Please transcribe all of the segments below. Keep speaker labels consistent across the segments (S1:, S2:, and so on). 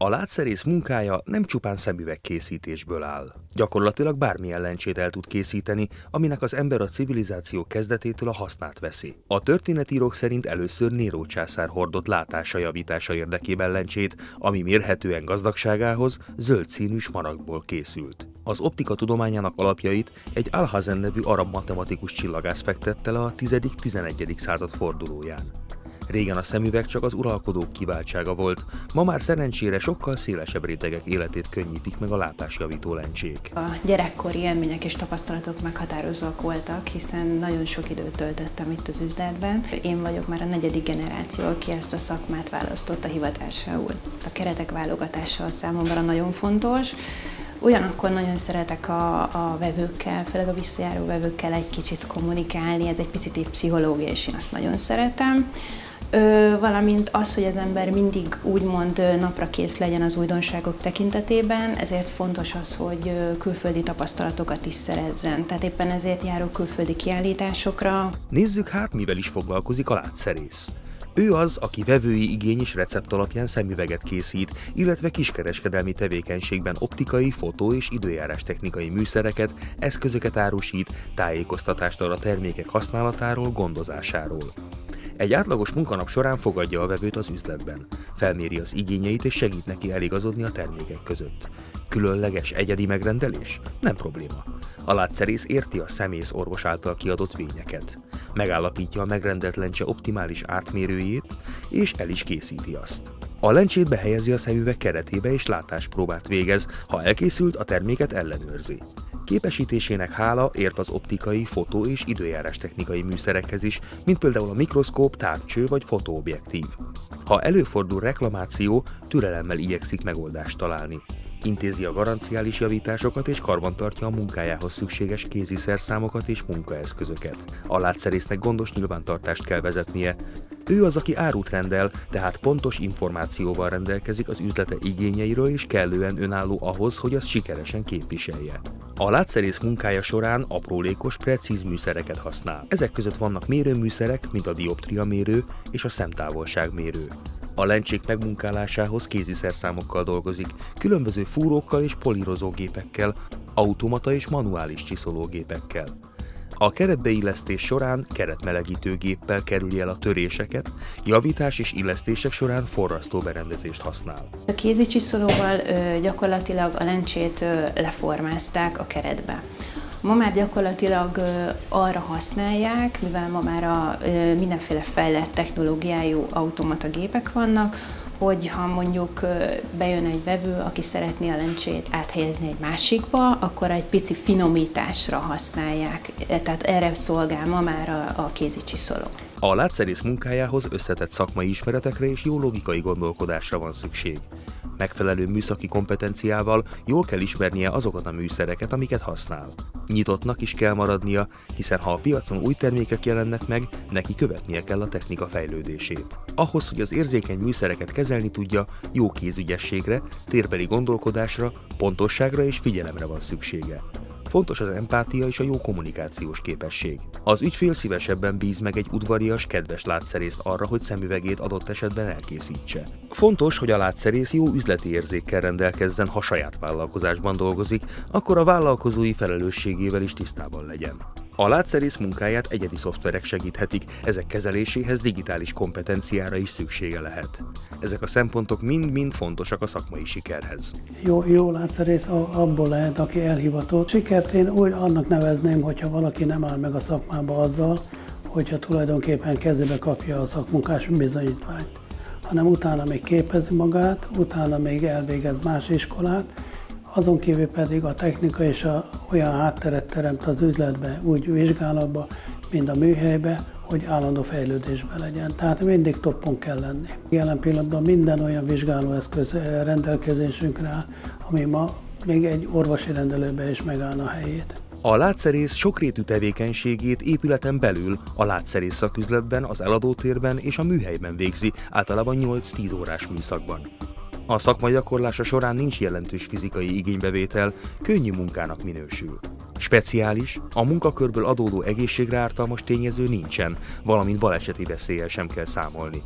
S1: A látszerész munkája nem csupán szemüvegkészítésből áll. Gyakorlatilag bármilyen lencsét el tud készíteni, aminek az ember a civilizáció kezdetétől a hasznát veszi. A történetírók szerint először Néró császár hordott látása javítása érdekében lencsét, ami mérhetően gazdagságához zöld színű smaragdból készült. Az optika tudományának alapjait egy Alhazen nevű arab matematikus csillagász fektette le a 10.-11. század fordulóján. Régen a szemüveg csak az uralkodók kiváltsága volt, ma már szerencsére sokkal szélesebb rétegek életét könnyítik meg a látásjavító lencsék.
S2: A gyerekkori élmények és tapasztalatok meghatározóak voltak, hiszen nagyon sok időt töltöttem itt az üzletben. Én vagyok már a 4. generáció, aki ezt a szakmát választotta hivatásául. A keretek válogatása számomra nagyon fontos. Ugyanakkor nagyon szeretek a vevőkkel, főleg a visszajáró vevőkkel egy kicsit kommunikálni, ez egy picit egy pszichológia, és én azt nagyon szeretem. Valamint az, hogy az ember mindig úgymond naprakész legyen az újdonságok tekintetében, ezért fontos az, hogy külföldi tapasztalatokat is szerezzen. Tehát éppen ezért járok külföldi kiállításokra.
S1: Nézzük hát, mivel is foglalkozik a látszerész. Ő az, aki vevői igény és recept alapján szemüveget készít, illetve kiskereskedelmi tevékenységben optikai, fotó- és időjárás technikai műszereket, eszközöket árusít, tájékoztatást ad a termékek használatáról, gondozásáról. Egy átlagos munkanap során fogadja a vevőt az üzletben, felméri az igényeit és segít neki eligazodni a termékek között. Különleges, egyedi megrendelés? Nem probléma. A látszerész érti a szemész orvos által kiadott vényeket. Megállapítja a megrendelt lencse optimális átmérőjét, és el is készíti azt. A lencsét behelyezi a szemüveg keretébe és látáspróbát végez, ha elkészült, a terméket ellenőrzi. Képesítésének hála ért az optikai, fotó- és időjárás technikai műszerekhez is, mint például a mikroszkóp, távcső vagy fotóobjektív. Ha előfordul reklamáció, türelemmel igyekszik megoldást találni. Intézi a garanciális javításokat és karbantartja a munkájához szükséges kéziszerszámokat és munkaeszközöket. A látszerésznek gondos nyilvántartást kell vezetnie. Ő az, aki árut rendel, tehát pontos információval rendelkezik az üzlete igényeiről és kellően önálló ahhoz, hogy azt sikeresen képviselje. A látszerész munkája során aprólékos, precíz műszereket használ. Ezek között vannak mérőműszerek, mint a dioptria mérő és a szemtávolságmérő. A lencsék megmunkálásához kéziszerszámokkal dolgozik, különböző fúrókkal és polírozógépekkel, automata és manuális csiszológépekkel. A keretbeillesztés során keretmelegítőgéppel kerüli el a töréseket, javítás és illesztések során forrasztó berendezést használ.
S2: A kézicsiszolóval gyakorlatilag a lencsét leformázták a keretbe. Ma már gyakorlatilag arra használják, mivel ma már mindenféle fejlett technológiájú automata gépek vannak, hogy ha mondjuk bejön egy vevő, aki szeretné a lencsét áthelyezni egy másikba, akkor egy pici finomításra használják. Tehát erre szolgál ma már a kézicsiszoló.
S1: A látszerész munkájához összetett szakmai ismeretekre és jó logikai gondolkodásra van szükség. Megfelelő műszaki kompetenciával jól kell ismernie azokat a műszereket, amiket használ. Nyitottnak is kell maradnia, hiszen ha a piacon új termékek jelennek meg, neki követnie kell a technika fejlődését. Ahhoz, hogy az érzékeny műszereket kezelni tudja, jó kézügyességre, térbeli gondolkodásra, pontosságra és figyelemre van szüksége. Fontos az empátia és a jó kommunikációs képesség. Az ügyfél szívesebben bíz meg egy udvarias, kedves látszerészt arra, hogy szemüvegét adott esetben elkészítse. Fontos, hogy a látszerész jó üzleti érzékkel rendelkezzen, ha saját vállalkozásban dolgozik, akkor a vállalkozói felelősségével is tisztában legyen. A látszerész munkáját egyedi szoftverek segíthetik, ezek kezeléséhez digitális kompetenciára is szüksége lehet. Ezek a szempontok mind-mind fontosak a szakmai sikerhez.
S3: Jó látszerész abból lehet, aki elhivatott. Sikert én úgy annak nevezném, hogyha valaki nem áll meg a szakmába azzal, hogyha tulajdonképpen kezébe kapja a szakmunkás bizonyítványt, hanem utána még képezi magát, utána még elvégez más iskolát, azon kívül pedig a technika és olyan hátteret teremt az üzletbe, úgy vizsgálatba, mint a műhelybe, hogy állandó fejlődésben legyen. Tehát mindig toppon kell lenni. Jelen pillanatban minden olyan vizsgálóeszköz rendelkezésünkre áll, ami ma még egy orvosi rendelőbe is megállna a helyét.
S1: A látszerész sokrétű tevékenységét épületen belül, a látszerész szaküzletben, az eladótérben és a műhelyben végzi, általában 8-10 órás műszakban. A szakmai gyakorlása során nincs jelentős fizikai igénybevétel, könnyű munkának minősül. Speciális, a munkakörből adódó egészségre ártalmas tényező nincsen, valamint baleseti veszéllyel sem kell számolni.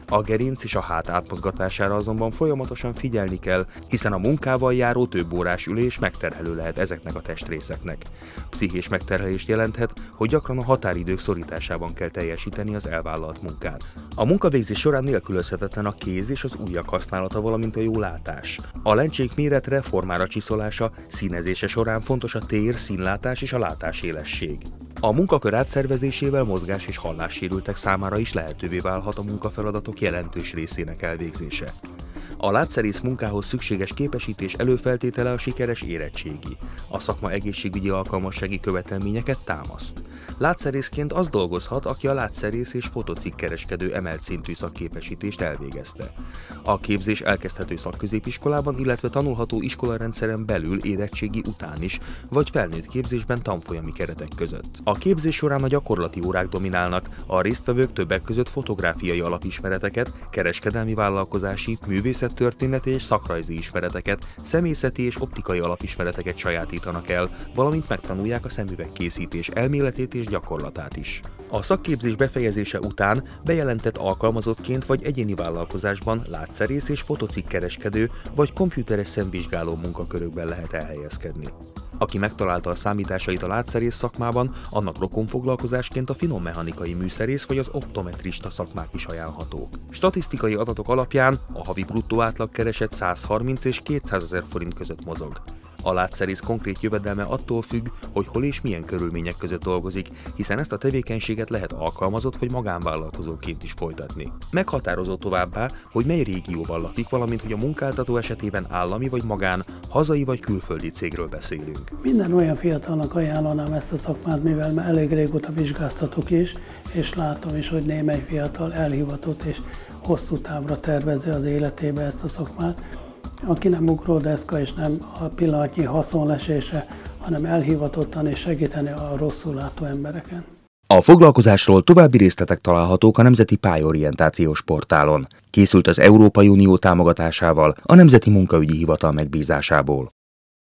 S1: A gerinc és a hát átmozgatására azonban folyamatosan figyelni kell, hiszen a munkával járó több órás ülés megterhelő lehet ezeknek a testrészeknek. Pszichés megterhelést jelenthet, hogy gyakran a határidők szorításában kell teljesíteni az elvállalt munkát. A munkavégzés során nélkülözhetetlen a kéz és az ujjak használata, valamint a jó látás. A lencsék méretre, formára csiszolása, színezése során fontos a tér, színlátás és a látásélesség. A munkakör átszervezésével mozgás- és hallássérültek számára is lehetővé válhat a munkafeladatok jelentős részének elvégzése. A látszerész munkához szükséges képesítés előfeltétele a sikeres érettségi. A szakma egészségügyi alkalmassági követelményeket támaszt. Látszerészként az dolgozhat, aki a látszerész és fotocikkereskedő emelt szintű szakképesítést elvégezte. A képzés elkezdhető szakközépiskolában, illetve tanulható iskolarendszeren belül érettségi után is, vagy felnőtt képzésben tanfolyami keretek között. A képzés során a gyakorlati órák dominálnak, a résztvevők többek között fotográfiai alapismereteket, kereskedelmi vállalkozási, művészettörténeti és szakrajzi ismereteket, személyzeti és optikai alapismereteket sajátítanak el, valamint megtanulják a szemüvegkészítés elméletét és gyakorlatát is. A szakképzés befejezése után bejelentett alkalmazottként vagy egyéni vállalkozásban látszerész és fotocikkereskedő vagy komputeres szemvizsgáló munkakörökben lehet elhelyezkedni. Aki megtalálta a számításait a látszerész szakmában, annak rokonfoglalkozásként a finommechanikai műszerész vagy az optometrista szakmák is ajánlhatók. Statisztikai adatok alapján a havi bruttó átlagkereset 130 és 200 000 forint között mozog. A látszerész konkrét jövedelme attól függ, hogy hol és milyen körülmények között dolgozik, hiszen ezt a tevékenységet lehet alkalmazott vagy magánvállalkozóként is folytatni. Meghatározó továbbá, hogy mely régióban lakik, valamint hogy a munkáltató esetében állami vagy magán, hazai vagy külföldi cégről beszélünk.
S3: Minden olyan fiatalnak ajánlanám ezt a szakmát, mivel elég régóta vizsgáztatok is, és látom is, hogy némely fiatal elhivatott és hosszú távra tervezi az életébe ezt a szakmát, aki nem ugródeszka és nem a pillanatnyi haszonlesése, hanem elhivatottan és segíteni a rosszul látó embereken.
S1: A foglalkozásról további részletek találhatók a Nemzeti Pályaorientációs portálon. Készült az Európai Unió támogatásával, a Nemzeti Munkaügyi Hivatal megbízásából.